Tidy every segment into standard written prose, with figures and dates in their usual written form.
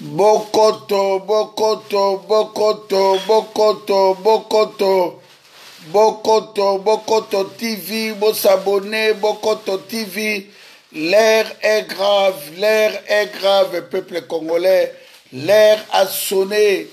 Bokoto, Bokoto, Bokoto, Bokoto, Bokoto, Bokoto, Bokoto TV, vous s'abonner, Bokoto TV. L'air est grave, peuple congolais. L'air a sonné,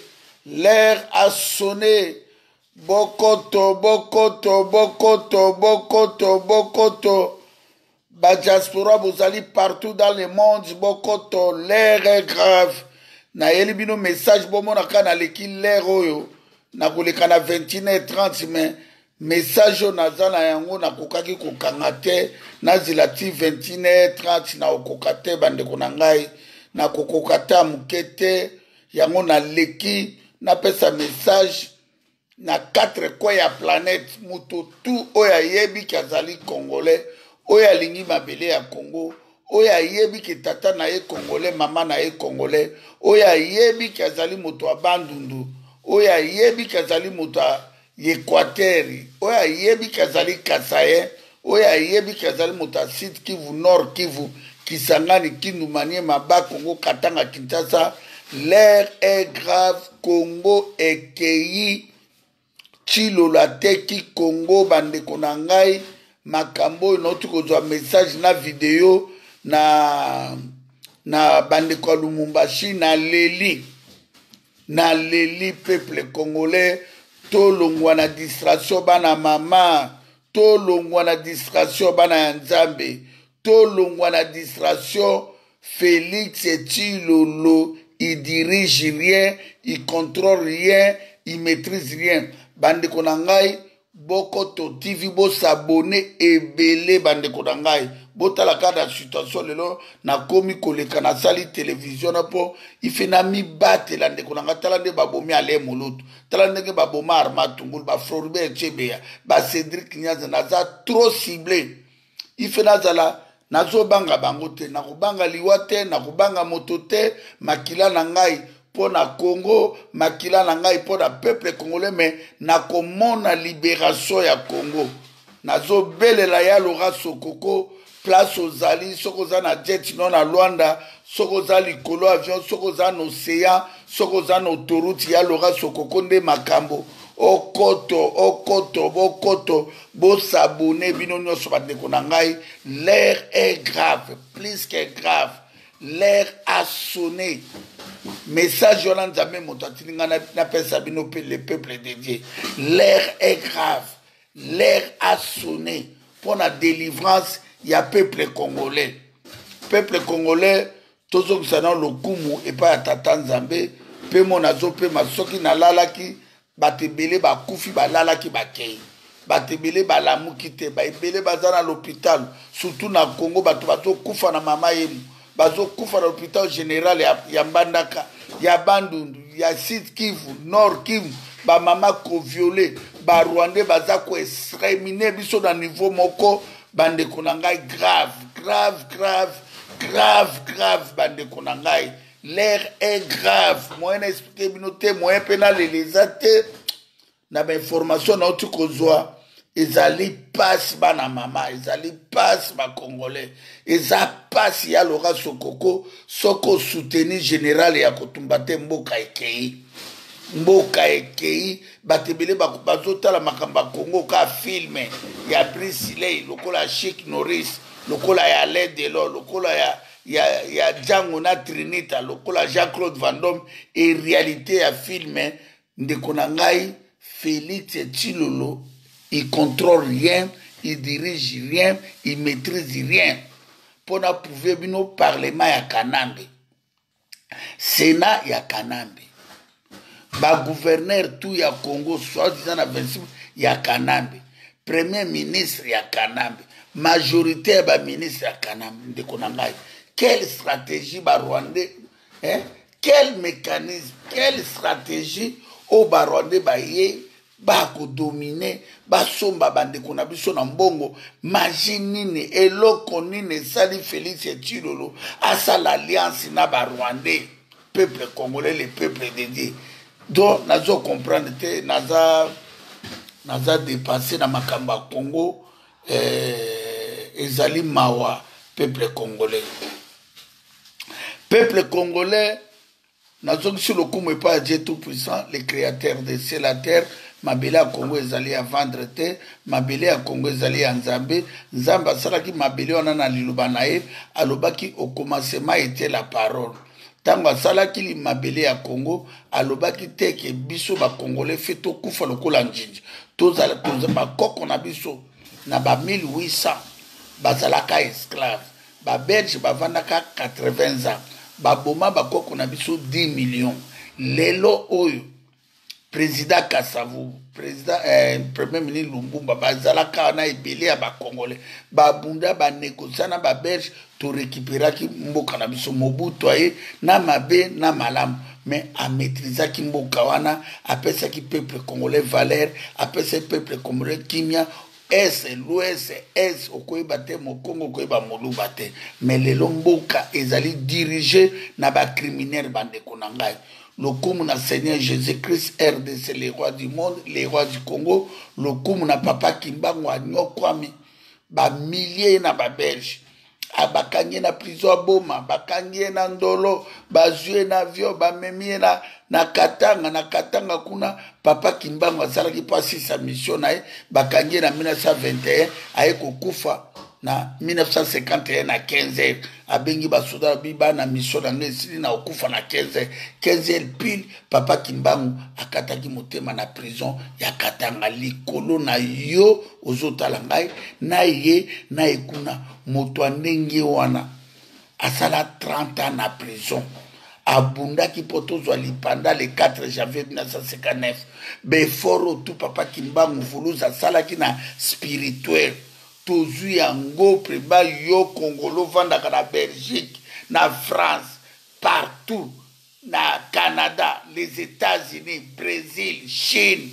Bokoto, Bokoto, Bokoto, Bokoto, Bokoto. Ba diaspora, vous allez partout dans le monde, Bokoto, l'air est grave. Na yelibino message bomo na kana leki l'air oyo. Na kuleka na 21h30 mais message o nazala yango na kokaki kokangate na zilati 21h30 na okokate bande konangai na kokokata mukete yango na leki na pesa message na 4 coins ya planète muto tout oya yebi kazali congolais oya lingi mabele ya Congo oya yebi ki tata na ye congolais mama na ye congolais oya yebi kazali moto abandundu oya yebi kazali moto Equateur oya yebi kazali Kasaye oya yebi kazali moto Sud Kivu Nord Kivu Kisangani Kindu Maniema Ba Congo Katanga Kinshasa. L'air est grave. Congo ekei Chilolo teki Congo bande konangai makambo inotu kozwa message na video na bande kwa Lumumbashi na leli peuple congolais tolongwa na distraction bana mama tolongwa na distraction bana ya Nzambe tolongwa na distraction. Félix Tshilolo il dirige rien, il contrôle rien, il maîtrise rien. Bande konangai Bokoto TV bo s'abonner ebele bande konangai botala kada situation lelo na komi koleka na sali télévision na po ifena mi batela nde konanga tala nde babomi ale molutu tala ndenge baboma Arma Tungulu ba Floribert Chebeya ba Cédric Nyaza naza trop ciblé ifena zala nazo banga bango te na kubanga liwa te na kubanga moto te makila na ngai pour na Congo makila na ngai pour na peuple congolais mais na komona libération ya Congo nazo belela ya Laurent Sokoko place ozali soko za na jet non na Luanda soko za likolo avion soko za na océan soko za na autoroute ya Laurent Sokoko nde makambo Bokoto, bo s'abonner bino nyonso bandeko na ngai. L'air est grave, plus que grave. L'air a sonné. Message Yolande Nzambe motatini ngana na pesa bino le peuple de Dieu. L'air est grave. L'air a sonné pour la délivrance ya peuple congolais. Peuple congolais tozo kusana lokumu et pas tata Nzambe pe monazo pe masoki na lalaki batebele ba kufi ba lalaki bakei batebele ba lamuki te ba ebele bazana l'hôpital surtout na Congo bato bazo kufa na mama yemu bazo kufa na l'hôpital général ya Mbandaka ya Bandundu ya Sud Kivu Nord Kivu ba mama ko violé ba Rwandais baza ko exterminer biso na niveau moko bande konangai grave bande konangai. L'air est grave. Moi, expliqué binoté, moi, pénal les athées. Na ba information na otu kozwa. Ezali passe bana mama, ezali passe ba congolais. Eza passe ya Laurent Sokoko, soko soutenu général ya kotumbate mboka ekei. Mboka ekei, batebele bazota la makamba Congo ka filme. Ya Brice Lay, lokola Chic Norris, lokola ya Alain Delon, lokola ya Django na Trinita lokola Jean-Claude Van Damme et réalité ya film ndeko na ngai Félix Tshilolo il contrôle rien, il dirige rien, il maîtrise rien. Pour na prouver bino parlement ya Kanambe Sénat ya Kanambe ba gouverneur tout ya Congo soit disant na 26 ya Kanambe premier ministre ya Kanambe majorité ba ministre ya Kanambe ndeko na ngai. Quelle stratégie Rwandais, hein? Quel mécanisme, quelle stratégie au Rwandais baye ba ko dominer ba somba bande kona biso na mbongo maginine eloko nini sali Félix Tshilolo asa l'alliance na Rwandais peuple congolais le peuple de Dieu donc nazo comprendre te naza dépasser na makamba Congo ezali mawa peuple congolais Nazongi sur le coup, mais pas Dieu tout-puissant, le créateur de ciel la terre. Mabele à Congo ezali à vendre te, mabele à Congo ezali à Nzambe, Nzambe asalaki mabele wana na liloba na ye, alobaki au commencement était la parole. Tango asalaki li mabele à Congo, alobaki te ke biso ba Congolais fait to kufa lokola njinji. Tozala ba koko na biso na ba 1800 bazalaka esclave. Ba Belge bavandaka 80 ans. Ba boma ba koko na biso 10 millions. Lelo oyo président Kassavou, président premier ministre Lumbumba, bazalaka na ebele ya ba Congolais, ba bunda ba négocier na ba Belge to récupérer ki mboka na biso Mobutu aye na mabe na malamu, mais a maîtriser ki mboka wana, apesa ki peuple congolais valeur, apesa peuple congolais kimia. Est l'ouest est okoyeba te mokongo okoyeba moluba te, mais lelo mboka ezali dirigé na ba criminel bandeko na ngai. Le coup na Seigneur Jésus-Christ, RDC, les rois du monde, les rois du Congo, le coup na papa Kimbango a nyokwami, ba milliers na ba Belge, abakangi na prison boma, bakangi na ndolo, bazue na vio, ba memie na katanga kuna, papa Kimbango a salaki pasi sa mission na bakangi na 1921, aye kufa na 1951 na 15 abengi basoda biba na mission na ngesili na okufa na 15 pile papa Kimbangu akataki motema na prison ya Katanga likolo na yo ozotala ngai na ye na ekuna moto ndenge wana asala 30 ans na prison abundaki poto lipanda le 4 janvier 1959 beforo tout papa Kimbangu vuluza salaki na spirituel tozu yango preba yo Congolo vandaka na Belgique, na France, partout, na Canada, les États-Unis, Brésil, Chine,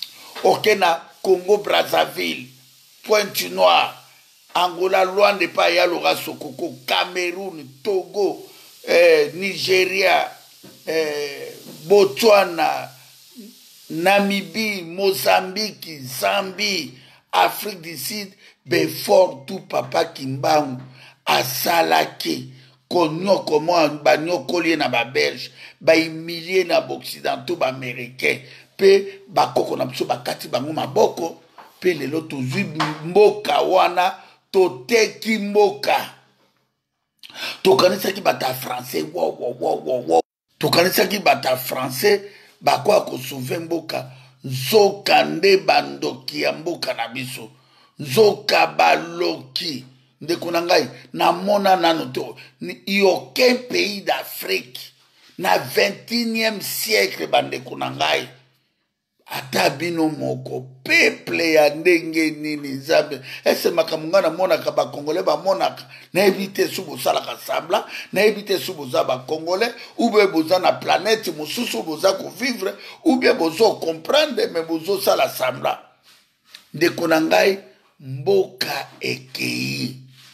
ok na Congo Brazzaville, Pointe-Noire, Angola, Luanda pa ya Lora Sokoko, Cameroun, Togo, Nigeria, Botswana, Namibie, Mozambique, Zambie, Afrique du Sud, before tout papa Kimbangu asalaki konyoko mo banyokoli na ba Belge ba humilier na occidentaux ba américain pe bakoko na biso bakati bango maboko pe lelo tozwi mboka wana toteki mboka tokanisaki bata français wo tokanisaki bata français bakwa ko sauver mboka nzoka nde bandoki ya mboka na biso nzoka baloki ndeko na ngai namona nano to aucun pays d'Afrique na 21e siècle bandeko na ngai ata bino moko peuple ya ndenge nini Nzambe ese makambo na monaka ba Congolais ba monaka na éviter sous bosalaka sambla na éviter sous boza ba Congolais ou bien boza na planète mosusu boza ko vivre ou bien bozo comprendre mais bozo sala sambla ndeko na ngai mboka ekei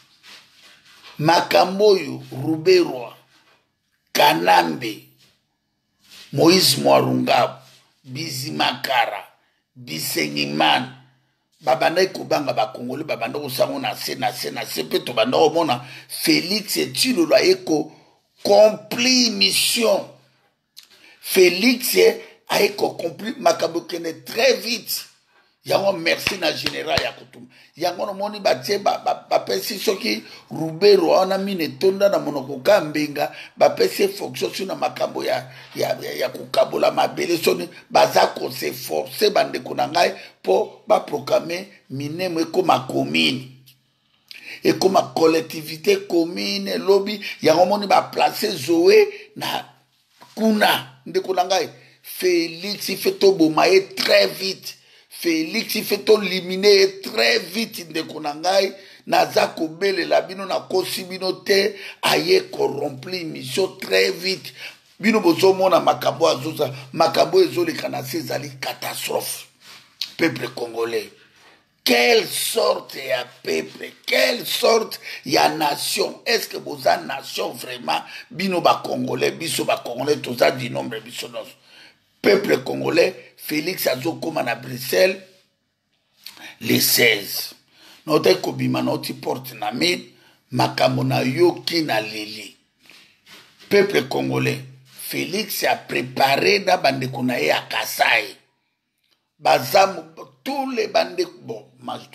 makambo yo Ruberwa Kanambe Moïse Mwarungabo Bizimakara Bisengimana babanda kobanga ba Congolais babanda kosango na se pe to banda omona Félix Tshilolo eko compli mission Félix a accompli makambo kene très vite yango merci na général ya kutuma yango no moni batie ba pesi soki Ruberwa ona mine tonda na monoko kambenga ba pesi fonction sur na makambo ya kukabola mabele soni baza ko se forcer bande konangai po ba proclamer minemo ekoma commune ekoma collectivité commune lobby yango moni ba placer Zoé na kuna ndeko nangai Félix il fait to bomaye très vite Félix il fait to liminer très vite ndeko nangai naza kobele la bino na kosibino te aye corrompre mission très vite bino bozo mona makambo azoza makambo ezoleka na ezali catastrophe peuple congolais quelle sorte ya peuple quelle sorte ya nation est-ce que boza nation vraiment bino ba congolais biso ba congolais toza di nombre biso nos peuple congolais Félix azokoma na Bruxelles le 16 note kobima noti porte na mid makambo na yoki na leli peuple congolais Félix a préparé na bande kunaye à Kasai. Bazam, tous les bandes, bon,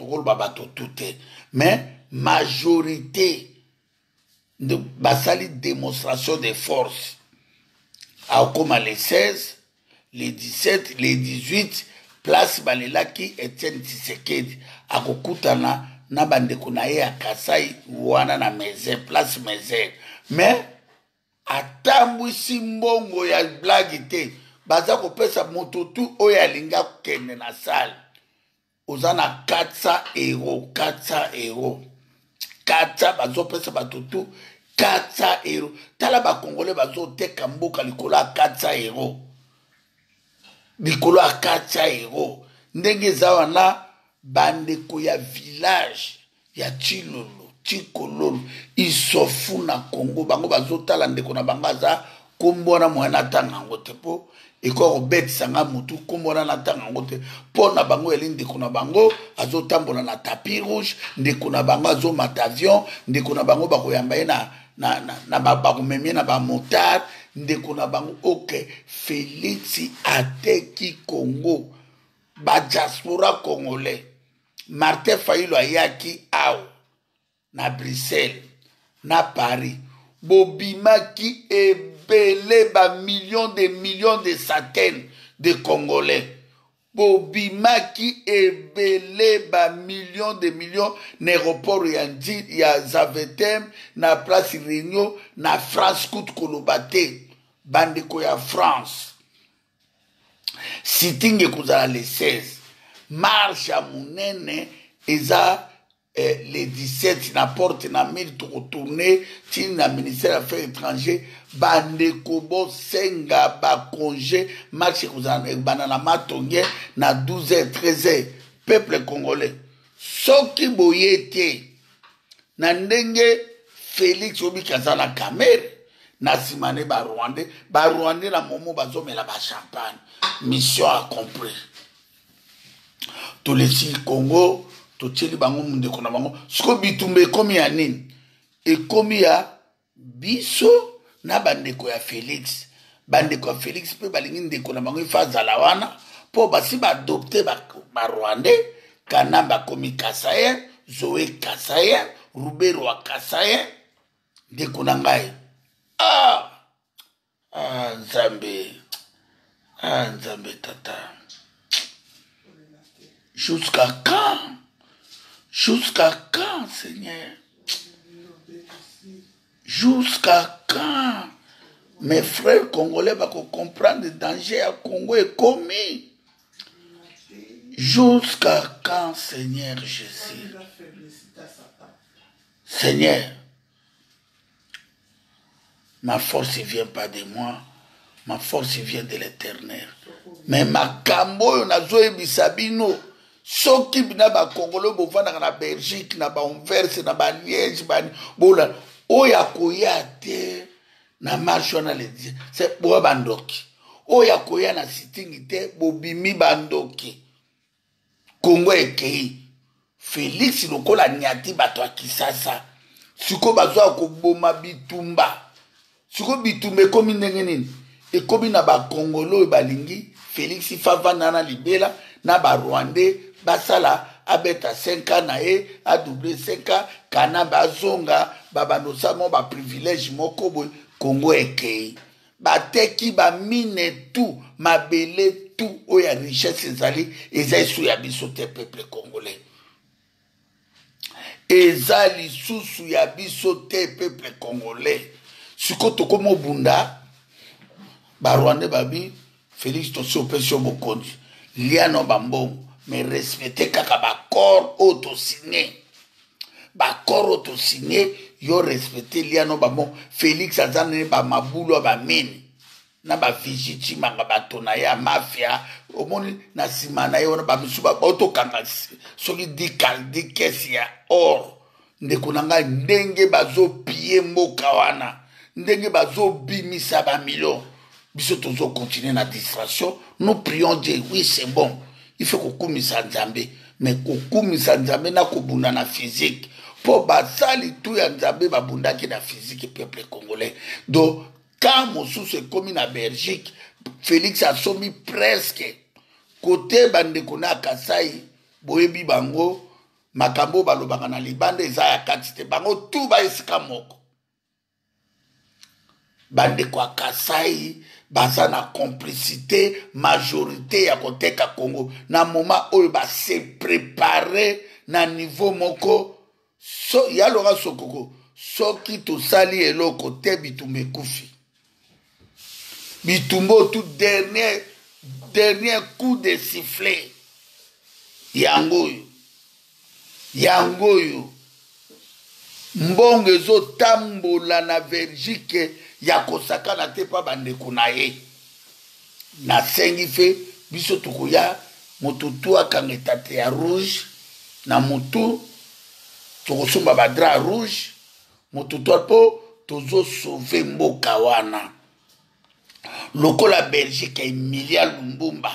mais majorité de basali démonstration de force. Comme les 16, les 17, les 18, place Balelaki Etienne Tshisekedi. Akokutana na bande kunaye à Kasai, wana na meze, place meze. Mais, atambwisi mbongo ya blague te. Baza kopesa moto tu oya linga kende na salle. Ozana 400 euros, 400 euros. 400 bazo pesa batutu 400 euros. Tala ba Congolais bazo teka mboka likolo a 400 euros. Likolo a 400 euros. Ndenge zawa na bandeko ya village ya Chilolo, Chikololo, isofu na Congo. Bango bazo tala ndeko na bangaza kumbona mwana tanga ngote po. Eko robet sanga mutu kumbona na tanga ngote. Po na bango elinde kuna bango azo tambola na tapis rouge. Ndeko na bango azo matavion. Ndeko na bango bako yambaye na bako memye na ba motard. Ndeko na bango ok. Félix ateki Congo. Ba diaspora congolais. Martin Fayulu ayaki ao. Na Bruxelles. Na Paris. Bobimaki ebele ba millions de centaines de Congolais. Bobimaki ebele ba millions n'aéroport ya Zaventem, na place Réunion, na France Kout Kolobate, bandeko ya France. Sitting ekozala les 16. Marche à Mounene, eza les 17 na porte na mille to retourner tin na ministère des Affaires étrangères bande kobo senga ba congé marche kozana banana matonge na 12h 13h peuple congolais soki boyete na ndenge Félix Obikazana Kamere na simane ba Rwandais na momo bazomela ba champagne mission accomplie tous les Congo totieli bango mundeko na bango siko bitumbe ekomi ya nini ekomi ya biso na bandeko ya Félix pe balingi ndeko na bango ifa zala wana po basi baadopte ba Rwandais kana bakomi Kasaye Zoé Kasaye Rubero wa Kasaye ndeko na ngai Nzambe tata jusqu'à quand? Jusqu'à quand, Seigneur? Jusqu'à quand? Mes frères congolais vont comprendre le danger à Congo est commis. Jusqu'à quand, Seigneur Jésus? Seigneur, ma force ne vient pas de moi, ma force vient de l'Éternel. Mais ma cambo, na zoe bisabino. Soki bina ba Congolais bovanda na Belgique na ba Anvers na ba Liège ba bola oya koya te na marche na le c'est bo bandoki oya koya na sitting te bobimi bandoki Congo ekei Félix lokola nyati bato akisasa siko bazwa ko boma bitumba siko bitumbe komi ndenge nini ekomi na ba Congolais balingi Félix favana na libela na ba Rwandais basala abeta 5 ans na e a doublé 5 ans kana bazonga babanosa mo ba privilège moko boy Congo ekei bateki ba mine tout mabele tout oya richesse ezali eza sou ya biso te peuple congolais ezali susu ya biso te peuple congolais siko tokomo bunda ba Rwandais babi Félix tosi opesio bokonzi liano bambongo mais respecter kaka ba corps auto-signé. Ba corps auto-signé, yo respecter liano ba bon. Félix azane ba mabulo ba mine. Na ba vijiti manga batona ya mafia. Omoni na simana yo na ba misuba auto kanga. Soki di kesi ya or. Ndeko nanga ndenge bazo piller mboka wana. Ndenge bazo bimisa ba million. Biso tozo continuer na distraction. Nous prions Dieu, oui c'est bon. Il faut qu'on kumisa Nzambe, mais qu'on kumisa Nzambe na kobunda na physique. Pour basali tout ya Nzambe babunda ki na physique peuple congolais. Donc quand mosusu komi na Belgique Félix asomi presque côté bandeko na Kasai boyebi bango makambo balobaka na libanda eza ya kati te bango tu ba esika moko bandeko ya Kasai baza na complicité majorité ya koteka Congo na moment oyo ba se préparer na niveau moko so yaloka sokoko soki tosali eloko te bitumba ekufi bitumba tout dernier coup de sifflet yango mbongo ezotambola na Belgique ya kosakana te pa bandeko na ye nasengi fe biso tokoya moto tu akanga etate ya rouge na motu tokosomba badra rouge moto tu apo tozosauve mboka wana lokola Belgique emilia Lumbumba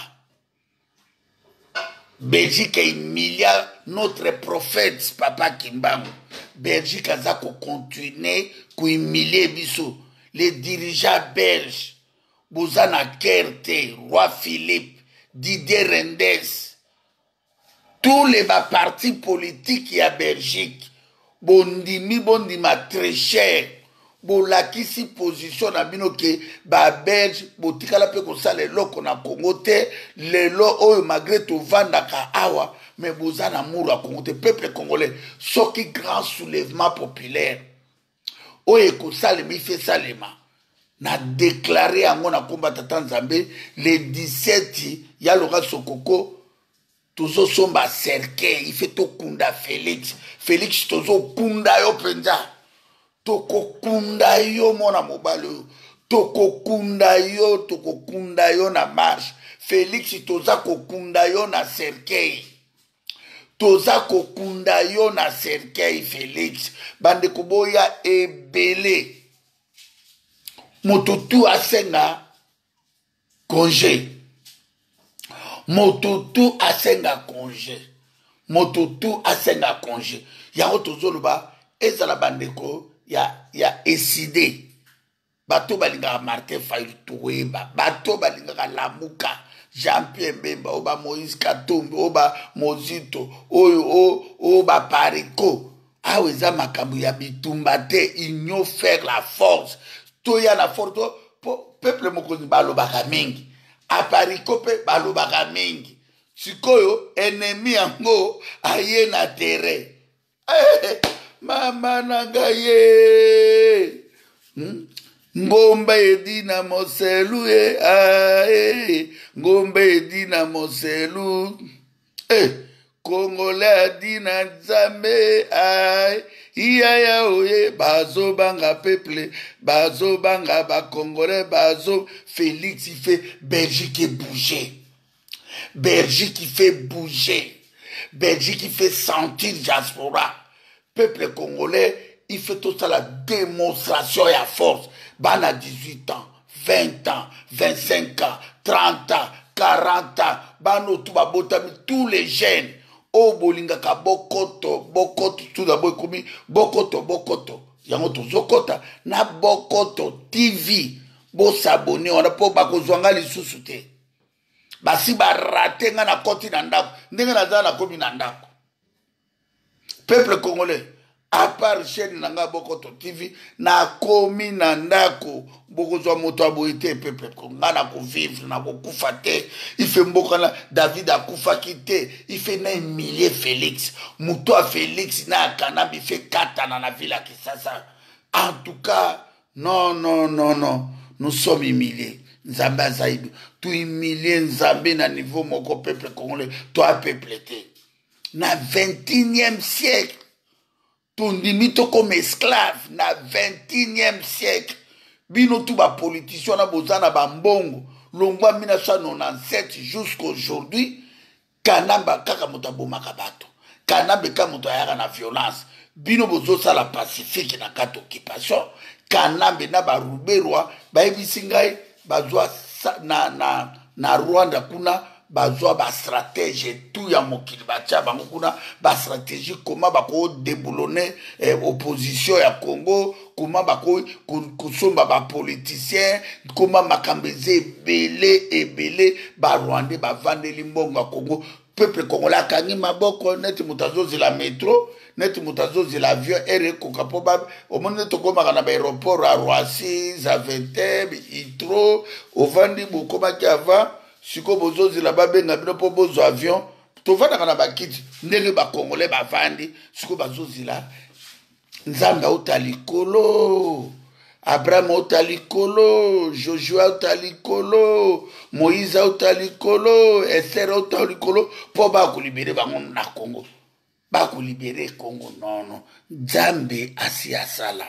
Belgique emilia notre prophète Papa Kimbangu Belgique aza kocontinue kohumilie biso les dirigeants belges Bozana Kerte Roi Philippe Didier Rendes tous les partis politiques ya Belgique bondima très cher bolakisi position na bino ke ba Belge botikala pe kosala eloko na Congo te lelo oyo malgré tovandaka awa mais bozana muru ya Congo te peuple congolais soki grand soulèvement populaire oyo ekosalema ife salema na déclaré yango na komba tata Nzambe le 17 ya loka sokoko tozo somba cercueil ife tokunda Félix tozo kunda yo penza tokokunda yo mona mobali tokokunda yo na marche Félix toza kokunda yo na cercueil Félix bande koboya ebele moto tu asenga congé yango tozoloba ezala bandeko ya eside bato balingaka Martin Fayulu toyeba bato balingaka Lamuka Jean-Pierre Mbemba oba Moïse Katumbi oba Mozito oyo ba Pariko awe eza makambo ya bitumba te union faire la force toya na force peuple mokonzi balobaka mingi Apariko pe balobaka mingi sikoyo ennemi yango aye na terrain mama nangaye ngombe edina moselu ngombe edina moselu Congolais adina Nzambe iyaya oye bazo banga peuple bazo banga ba Congolais bazo Félix il fait Belgique il fait bouger Belgique il fait sentir diaspora peuple congolais il fait tout ça la démonstration et à force bana 18 ans 20 ans 25 ans 30 ans 40 ans bano tout babotami tous les jeunes o bolingaka bokoto tout d'abord komi bokoto yango tozokota na bokoto TV bo s'abonner on a po bakozwanga lisusu te basi barate nga na koti na ndako ndenge naza na komi na ndako peuple congolais à part chaîne nanga bokoto TV na komi na ndako bokozwa moto aboyete peuple konga na ko vivre na ko kufa te il fait mboka na David akufaki te il fait na humilier Félix moto a Félix na kanambi fait katana na ville Kisasa en tout cas non nous sommes humiliés Nzambe azaïbi tout humilier Nzambe na niveau moko peuple congolais toi peuple te na 21e siècle ton limite comme esclave na 21e siècle bino tout ba politicien na bozana ba mbongo longwa 1997 jusqu'aujourd'hui kanamba kaka moto abomaka bato kanamba ka moto ayaka na violence bino bozo sala pacifique na kati occupation kanamba na ba ruberwa ba ebisingai bazwa na Rwanda kuna bazwa ba stratégie tout ya mokili batia bango kuna ba stratégie comment bako déboulonner opposition ya Congo, comment bako kosomba ba politicien, comment makambeze ebele ba Rwandais ba vandeli mbongo ya Congo. Peuple congolais akangi maboko neti mutazozi la métro, neti mutazozi la avion ere kokapo ba omone tokomaka na ba aéroport à Roissy, Zaventem, Itro, ovandi bokomaki avant siko bozozi la babenga bino po bozo avion tovanda na bakiti ndenge ba congolais bavandi siko bazozi la nzanga utalikolo Abraham utalikolo, Joshua utalikolo, Moïse utalikolo, Esther utalikolo, pour ba ko libérer bango na Congo. Ba ko libérer Congo non. Nzambe asi asala.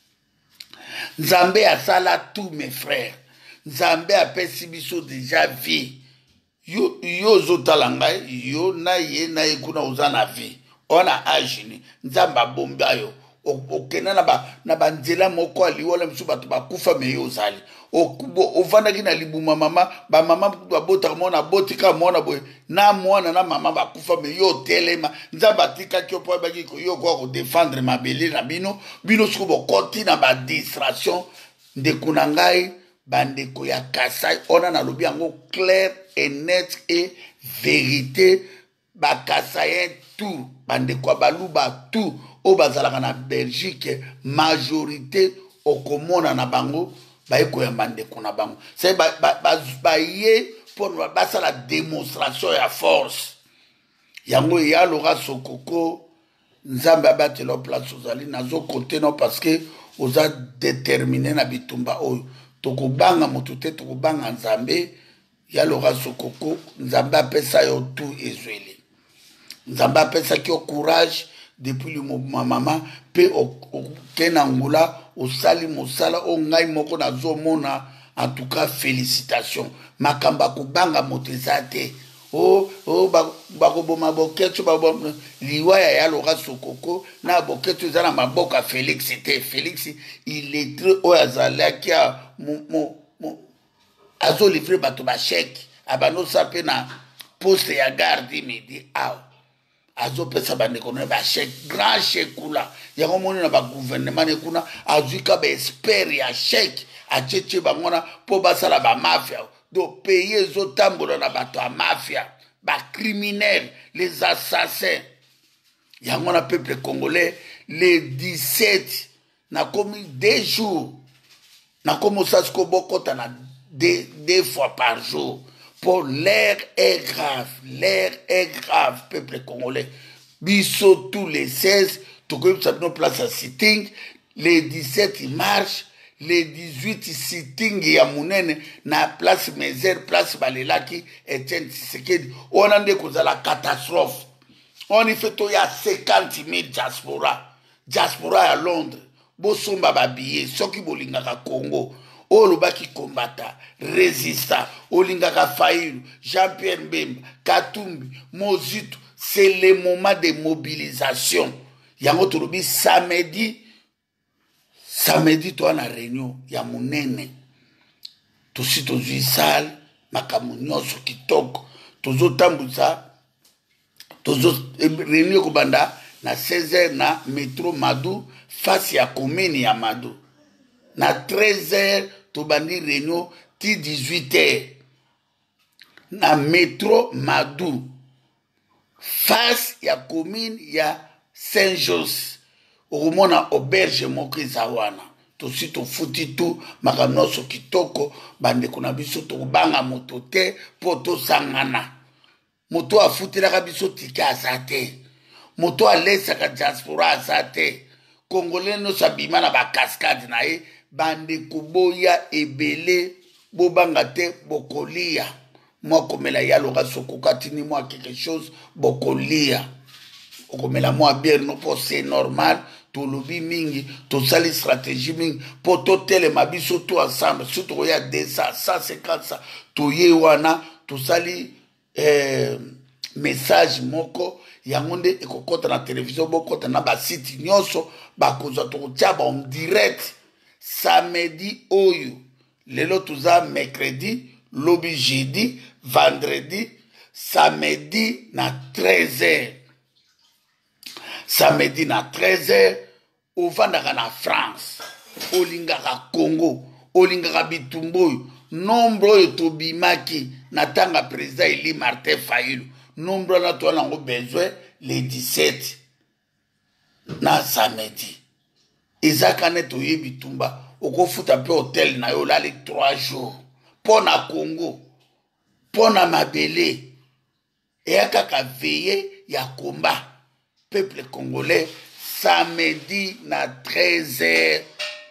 Nzambe asala tous mes frères. Nzambe apesi biso déjà vie. Yo zotalanga yo na ye na ekuna uzana vie. Ona ajini. Nzamba bomba yo. Okena na banzela moko aliwala msu bato bakufa meyo zali ovandaki na libuma mama ba mama babota mona botika mona boy na mwana na mama bakufa meyo telema nzamba tika kyo po baki ko yo ko défendre mabele na bino siko bokoti na ba distraction de kunangai bandeko ya Kasai ona na lobi yango clair et net et vérité ba Kasayen tout bandeko baluba tout au bazalaka na Belgique majorité okomona na bango baiko ya bandeko na bango c'est ba ye pour basa la démonstration ya force yango ya Laurent Sokoko nzambe abatelo place ozali nazo côté non parce que oza déterminé na bitumba oyo tokobanga motute tokobanga nzambe ya Laurent Sokoko nzambe apesa yo tout ezweli nzambe apesa ki courage depuis le moment maman pe kenangula osali mosala o ngai moko na zomona en tout cas félicitations makamba kubanga motezate bako boma boketu babo liwaya ya Laurent Sokoko na boketu zana maboka Félix c'était Félix il est très oyazala qui a azo livré bato ba chèque abano sape na poste ya garde midi aw azo pesa bandeko na ba chèque grand chèque kula yango moni na ba gouvernement ne kuna azuka ba expert ya chèque a tchétché bangona po basala ba mafia do payer zo tambola na bato a mafia ba criminels les assassins yango na peuple congolais les 17 na komi 2 jours na komo sasko bokota na 2 fois par jour. Pour l'air est grave, peuple congolais. Biso tous les 16, tout comme ça nous place à sitting, les 17 ils marchent, les 18 sitting ya munene na place Mézère, place Balelaki, Etienne Tshisekedi. On a dit que c'est la catastrophe. On y fait tout il y a 50 000 diaspora à Londres. Bosomba babiye, soki bolingaka Congo. Olobaki combattant, résistant, Olingaka Faïlu, Jean-Pierre Mbemba, Katumbi, Mozitu, c'est le moment de mobilisation. Yango tolobi samedi, toi na réunion, ya munene. Tosi tozui sale, makamu nyonso kitoko, tozo tambuza, tozo réunion kubanda na 16h na métro Madou, face ya commune ya Madou. Na 13h, tobandi réunion ti 18h na métro Madou face ya commune ya Saint-Jos okomona auberge moko ezawana tosi tofuti tu makambo nyonso kitoko bandeko na biso tokobanga moto te mpo tosangana moto afutelaka biso tika aza te moto alesaka diaspora aza te congolais nyonso abima na bakaskade na ye bandeko boya ebele bobanga te bokolia moi komela ya Laurent Sokoko atini moi quelque chose bokolia okomela moi bien no po c'est normal tolobi mingi tosali stratégie mingi po totelema biso tout ensemble surtout koya 200 150 ça toye wana tosali message moko yango nde ekokota na télévision bokota na basite nyonso bakozwa tokotia ba en direct samedi oyo lelo tuza mercredi lobi jeudi vendredi samedi na 13h. Samedi na 13h, ovandaka na France, olingaka Congo, olingaka bitumboyo, nombre oyo tobimaki na tanga président Eli Martin Fayulu, nombre na to nango besoin le 17 na samedi. Ezaka ne toyebi tumba, okofuta pe hotel na yo lali 3 jours. Pona Congo, pona mabele, eyaka veiller ya combat. Peuple congolais, samedi na 13h,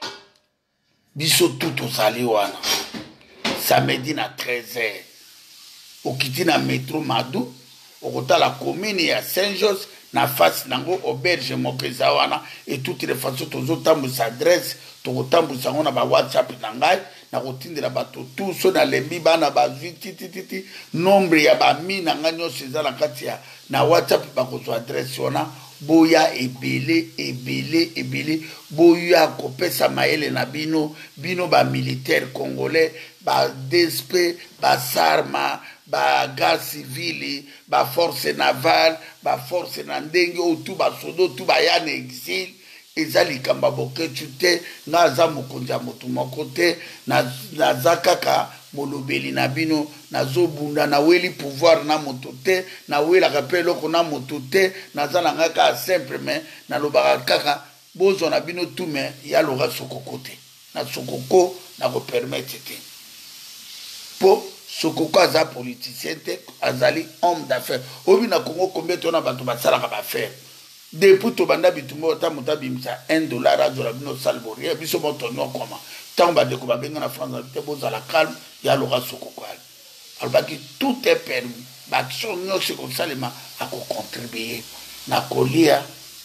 biso tout osali wana. Samedi na 13h, okiti na métro Madou, okota la commune ya Saint-Jos, na face nango auberge mokeza wana, et toutes les façons tozo tambousa adresse, tokotambusa ngo na ba WhatsApp na ngai, na kotindela bato tout so na lembi bana bazwi titititi, nombre ya ba mi na nga nyonso eza na kati ya na WhatsApp bakozwa adresse wana, boya ebele, boya kopesa maele na bino ba militaire congolais, ba DSP, ba Sarma, ba garde civile, ba force navale, ba force na ndenge ou tout ba sodo, tout ba ya na exil, ezali kamba boketu te, nga za mokonzi ya motu moko te, na za kaka molobeli na bino, na zobunda na weli pouvoir na moto te, na wela kapelo na moto te, na za na ngaka simple mais na lobaka kaka bozo na bino tume ya loga sokoko te, na sokoko na ko permettre te. Po sokoko aza politicien te, azali homme d'affaires. Obi na Congo combien tona bato basalaka ba faire. Depuis to banda bitumbo ta mutabi misa $1 azora bino salboria biso moto no koma. Tamba de ko babenga na France te boza la calme ya loga sokoko. Alors que tout est permis. L'action no se konsalema a ko contribuer na kolia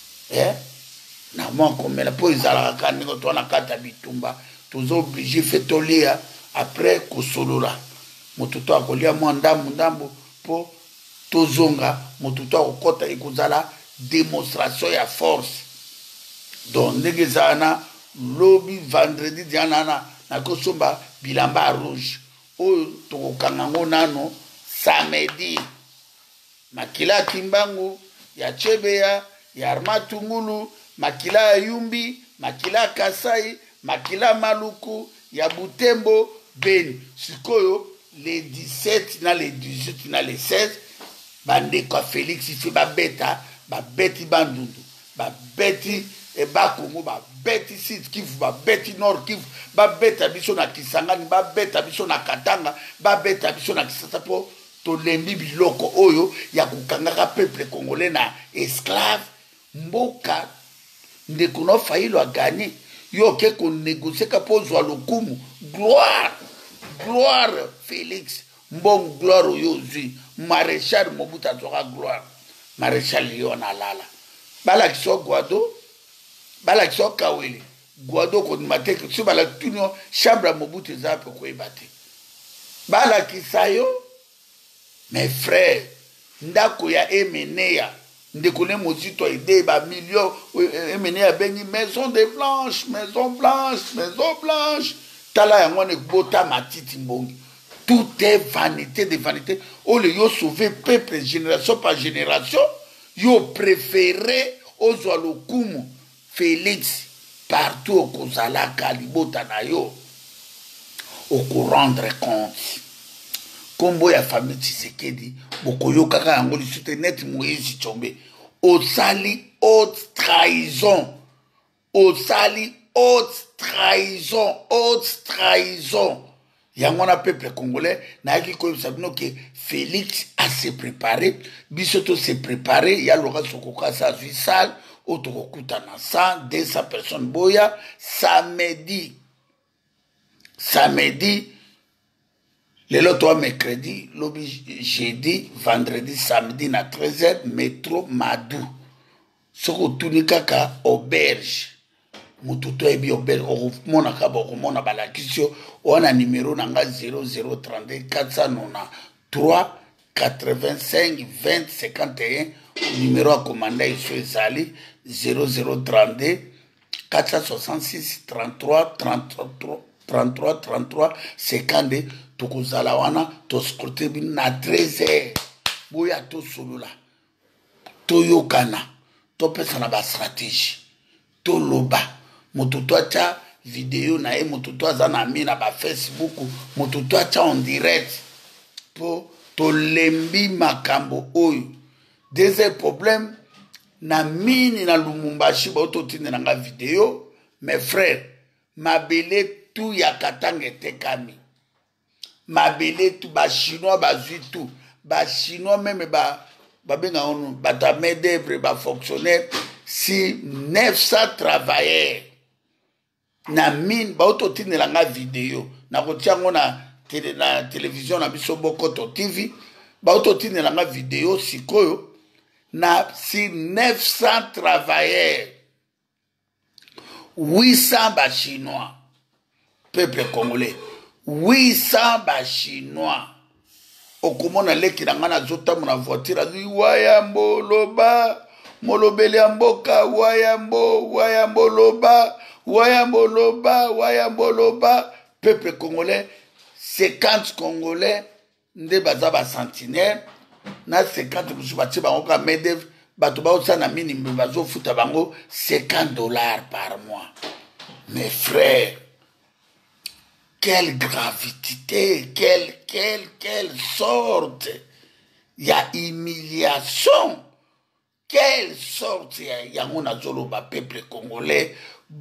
na mon comme la po izala ka ningo to na kata bitumba tozo obligé fait tolia après ko solola. Motuto akolia mo ndambu po tozonga motuto akokota ikozala démonstration ya force. Donc ndenge zana lobby vendredi diana na kosomba bilamba rouge oyo tokokanga ngo nano samedi makila kimbangu ya Chebeya ya Armatungulu makila ya Yumbi makila Kasai makila Maluku ya Butembo Beni sikoyo les 17 na les 18 na les 16 bande kwa Félix ifi babeta babeti bandundu babeti Bakongo babeti Sud Kivu babeti Nord Kivu babeta biso na Kisangani babeta biso na Katanga babeta biso na Kisasa po tolembi biloko oyo ya kukangaka peuple congolais na esclave mboka ndeko no Fayulu a gagné yo ke ko négocier ka po zwa lokumu gloire Félix mbong gloire yo zui maréchal Mobutu azwaka gloire maréchal yo na lala bala kiso Guado bala kiso Kawele Guado ko mateke so bala tunyo chambre Mobutu ezape ko ebate bala kisayo mes frères ndako ya Emenea ndekone mozito ide ba million Emenea bengi maison blanche tala yango ne bota matiti mbongi. Tout est vanité de vanité. O le yo sauver peuple génération par génération, yo préféré ozwa lokumu Félix partout au kozala kalibota na yo au rendre compte. Kombo ya famille Tshisekedi bokoyo kaka yango lisute net Moïse Tshombe osali haute trahison Yangona peuple congolais na yaki ko sabino ke Félix a se préparé bisoto se préparé ya loga sokoka sa visal otokokuta na 100-200 personnes boya samedi le loto mercredi lobi jeudi vendredi samedi na 13h métro Madou soko tunikaka auberge mututo ebi auberge okomona kaba okomona balakisio wana numéro nanga 0032 493 85 20 51 numéro à commander iso ezali 0032 466 33 52 tokozala wana toscruter na 13h boya to solola toyokana topesa na ba stratégie to loba moto to acha vidéo na ye moto to aza na mi na ba Facebook moto to acha en direct po to lembi makambo oyo. Deuxième problème na mini na Lumumbashi ba to tindela nga vidéo mes frères mabele tout ya katanga tekami mabele tout ba chinois ba zui tout ba chinois même ba benga on ba ta main d'œuvre ba fonctionnaire si 900 travailleurs na mine ba autotindela nga vidéo na kotiango na télévision na biso Bokoto TV ba autotindela nga vidéo sikoyo na si 900 travailleurs 800 ba chinois peuple congolais 800 ba chinois okomona leki na nga na zota mona voiture azi wayambo loba molobele ya mboka wayambo loba peuple congolais 50 congolais nde baza ba sentinelle na 50 musu batie bango ka main-d'œuvre bato baosa na minimum bazofuta bango $50 par mois. Mes frères, quelle gravité, quelle sorte, il y a humiliation, quelle sorte, il y a mon azoloba peuple congolais,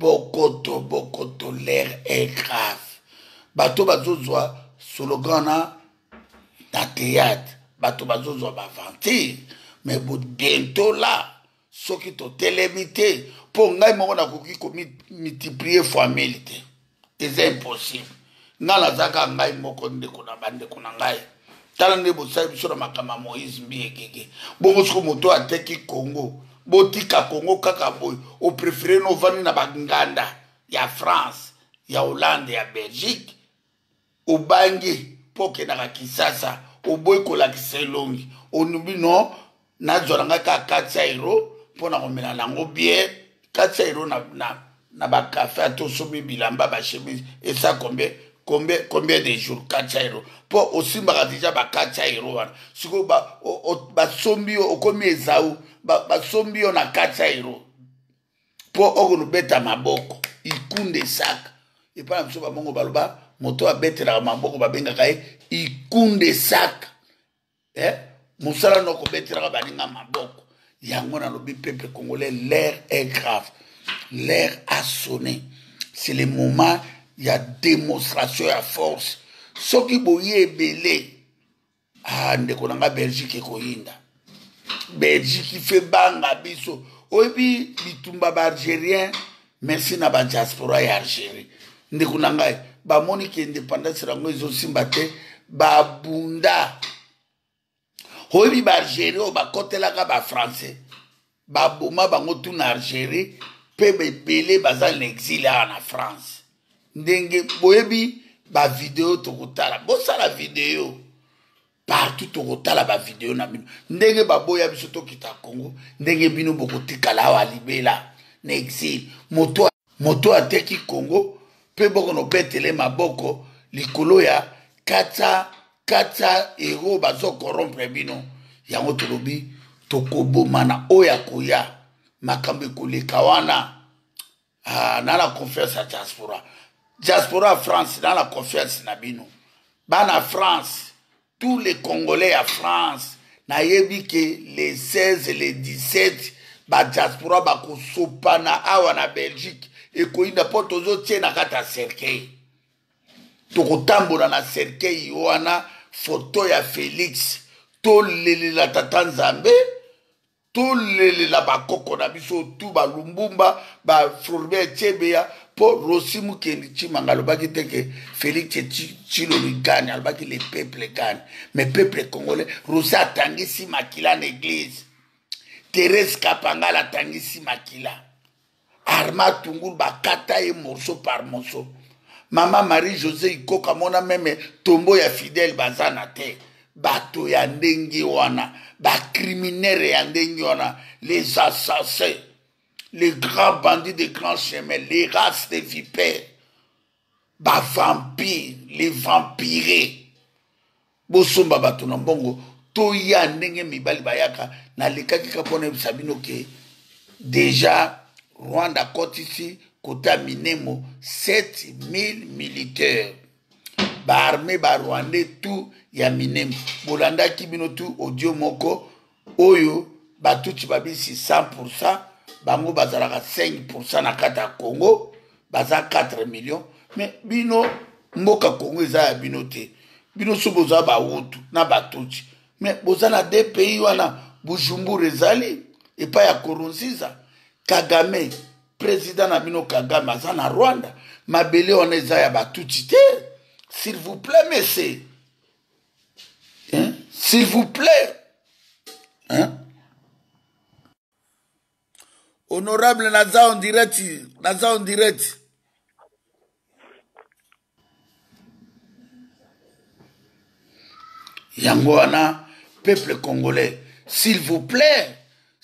Bokoto, l'air est grave. Bato bazozwa slogan na théâtre, bato bazozwa bavantir, mais bientôt là, ce qui est télémité, pour ngai moko na koki ko multiplier fois 1000 te. C'est impossible. Ngala zaka ngai moko ndeko na bandeko na ngai. Tala nde bosai biso na makama Moïse Mbiyekeke. Bongo siko moto ateki Congo. Botika Congo kaka boy. O préféré no vani na banganda ya France, ya Hollande, ya Belgique. O bangi poke na Kisasa. O boy kola kiselongi. O nubi no na zoranga ka 4 € pona komela nango bière 4 € na ba café atosomi bilamba ba chemise et ça combien de jours 4 € pour aussi ba déjà ba 4 € wana siko ba sombi okomi ezau ba sombi na 4 € pour okonu beta maboko ikunde saka et pas mso ba mongo baloba moto abetela maboko ba benga kai ikunde saka musala no ko betela ba ninga maboko yango na lobi peuple congolais l'air est grave. L'air a sonné. C'est le moment, il y a démonstration à force. Ce qui boye belé. Ah, ndeko nanga Belgique koyinda. Belgique fait banga biso. Obi bitumba ba algérien, merci na ba diaspora ya Algérie. Ndeko nanga ba moni ki indépendance rango ezo simbate ba bunda. Obi ba Algérie ba kotela ka ba français. Ba boma bango tout na Algérie. Pebe belé baza l'exil en France. Ndenge boyebi ba vidéo tokotala. Bosa la vidéo. Partout tokotala ba vidéo na bino. Ndenge ba boya biso tokita Congo. Ndenge bino bokotikala wa libela. Na exil. Moto ateki Congo. Pe boko no betele maboko. Likolo ya kata € bazo corrompre bino. Yango tolobi tokobomana oya koya. Makambe koleka wana na la confiance à diaspora France dans la confiance na bino bana France tous les Congolais à France na yebi que les 16 et les 17 ba diaspora ba kosopana awa na Belgique et koinda potozo tie na kata cercueil tokotambola na cercueil wana photo ya Félix to lelela tata Nzambe tout la bakoko na biso tout ba Lumbumba ba Floribert Chebeya pour Rosimu Kendichi mangalo baki teke Félix Chilo gagne albaki les peuples gagnent mais peuple congolais Rosa tangisi makila na église Thérèse Kapangala tangisi makila Arma Tungul bakata et morceau par morceau Maman Marie-José Ikoka mona même tombeau ya fidèle bazana te bato ya ndenge wana ba criminels ya ndenge wana les assassins les grands bandits de grands chemins les races de vipères ba vampires les vampirés bosomba bato na mbongo toya ndenge mibali bayaka na lekaki kapona bisabino ke déjà Rwanda côte ici côté Minemo 7000 militaires ba armée ba Rwandais tout ya Minemo bolanda kibino tout audio moko oyo batuti babisi 100% bango bazalaka 5% na kata Congo baza 4 millions mais bino mboka Congo eza ya bino te bino so boza ba wutu na batuti mais boza na deux pays wana Bujumbura ezali epa ya Kurunziza Kagame président na bino Kagame aza na Rwanda mabele wana eza ya batuti te s'il vous plaît messieurs hein? S'il vous plaît hein? Honorable naza en direct yango wana peuple congolais s'il vous plaît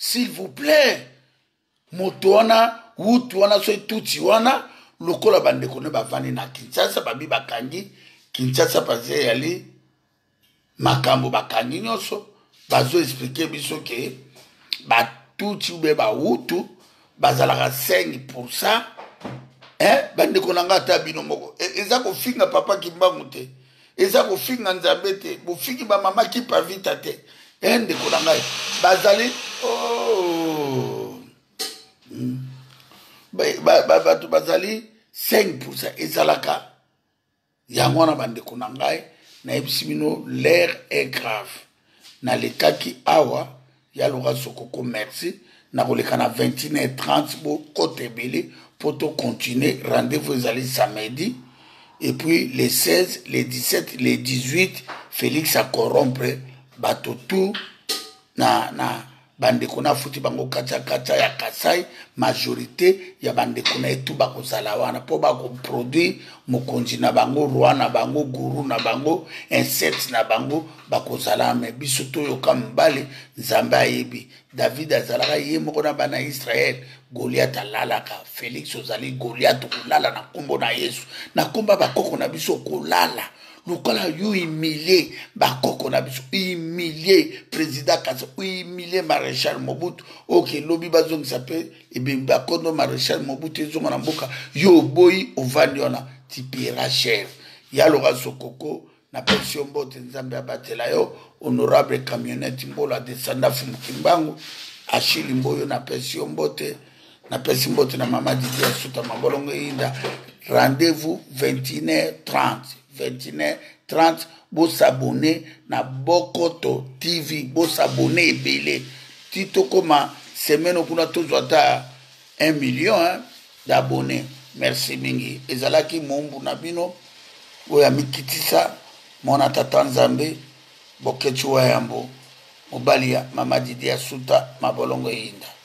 moto wana wutu wana so tuti wana lokola bandeko ne bavani na Kinshasa babi bakangi Kinshasa paze yali makambo bakangi nyonso bazo expliquer biso ke batuti ube ba wutu bazalaka 5% bandeko nanga ata bino moko eza kofinga papa kimbangu te eza kofinga nzambe te bofingi ba mama ki pavita te ndeko nanga bazali bato bazali 5% ezalaka yango na bandeko na ngai na yebisi bino l'air est grave na lekaki awa ya loka sokoko merci na koleka na 21h30 bo kote ebele pour to continuer rendez-vous ezali samedi et puis les 16 les 17 les 18 Félix a corrompre bato tout na bandeko na futi bango kacha ya Kasai majorité ya bandeko na etu bakozala wana po bakoproduire mokonzi na bango roi na bango guru na bango insecte na bango bakozala me biso toyoka mbale nzambe ayebi David azalaka ye moko na bana Israël Goliath alalaka Félix ozali Goliath kolala na kombo na Yesu na komba bakoko na biso kolala lokola yo humilié bakoko na biso humilié président Kasa humilié maréchal Mobutu ok lobi bazong s'appelle et bien bakondo maréchal Mobutu ezonga na mboka yo boy ovandi ona tipira cher ya loka sokoko na pension bote nzambe abatela yo honorable camionnette mbola descenda fumu kimbangu Achille Mboyo na pension bote na mama Didier Suta mabolongo inda rendez-vous 21h30 bo s'abonner na Bokoto TV bo s'abonner ebele tito koma semaine kuna tozwata 1 million d'abonnés merci mingi ezalaki mombu na bino oya mikitisa mona tata nzambe bokechu wa yambo mobali ya mama Didier Suta mabolongo inda